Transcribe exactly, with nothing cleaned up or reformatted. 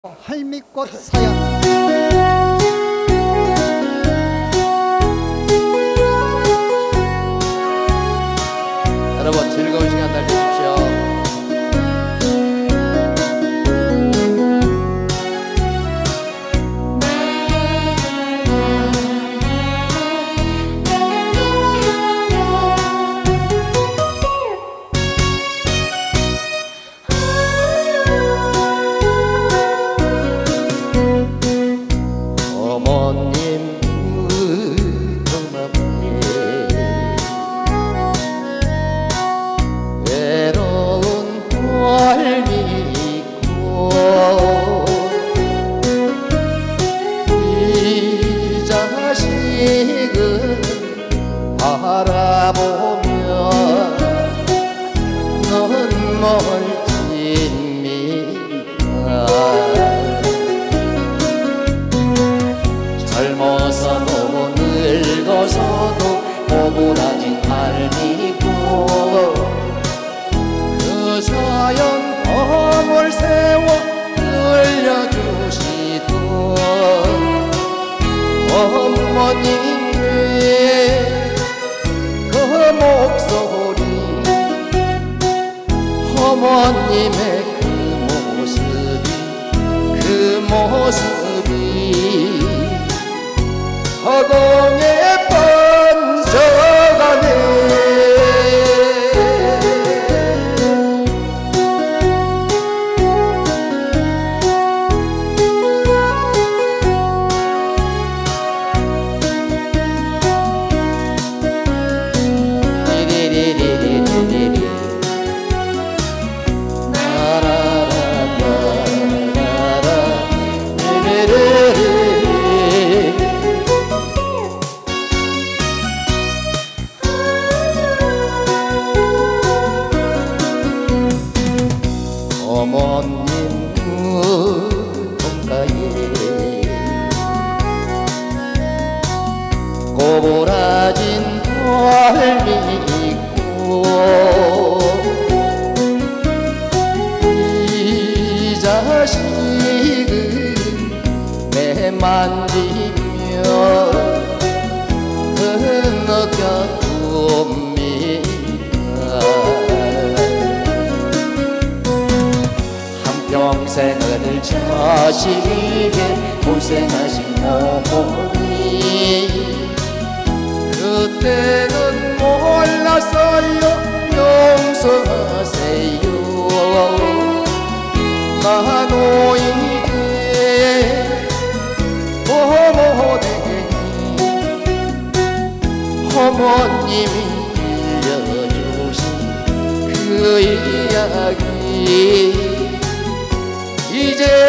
할미꽃 사연. 여러분 즐거운 시간 날 되십시오. 어머님 무덤 앞에 외로운 할미 있고 이 자식을 바라보며 눈물 찝니다. 젊어서도 늙어서도 오그라진 삶이고 그 사연 덤을 세워 들려주시던 어머님의 그 목소리, 어머님의 그 모습이 그 모습이 허공에 번져가네. 리리리리리리리 라라라라라라 리리리리. 어머님 무덤가에 꼬부라진 할미 있고 이 자식을 매만지며 느껴봅니다. 평생을 자식에게 고생하신 어머니, 그때는 몰랐어요. 용서하세요. 나 노인에 부모되니 어머님이 들려주신 그 이야기 이제